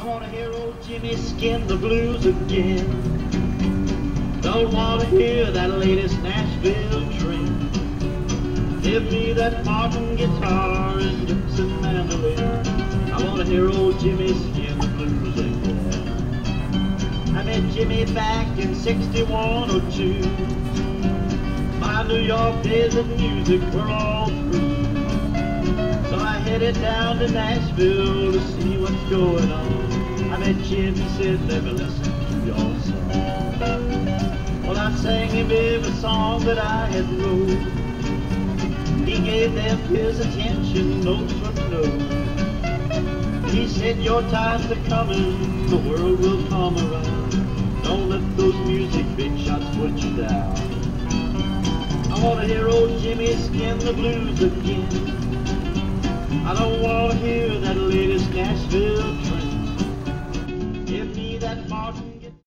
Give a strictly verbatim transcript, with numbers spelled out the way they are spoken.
I wanna hear old Jimmy skin the blues again. Don't wanna hear that latest Nashville trend. Give me that Martin guitar and Gibson mandolin. I wanna hear old Jimmy skin the blues again. I met Jimmy back in sixty-one or two. My New York days of music were all through. So I headed down to Nashville to see what's going on. I met Jim, he said, let me listen to your song. Well, I sang him every song that I had wrote. He gave them his attention, note for note. He said, your times are coming, the world will come around. Don't let those music big shots put you down. I wanna hear old Jimmy skin the blues again. I don't wanna hear that latest Nashville trend.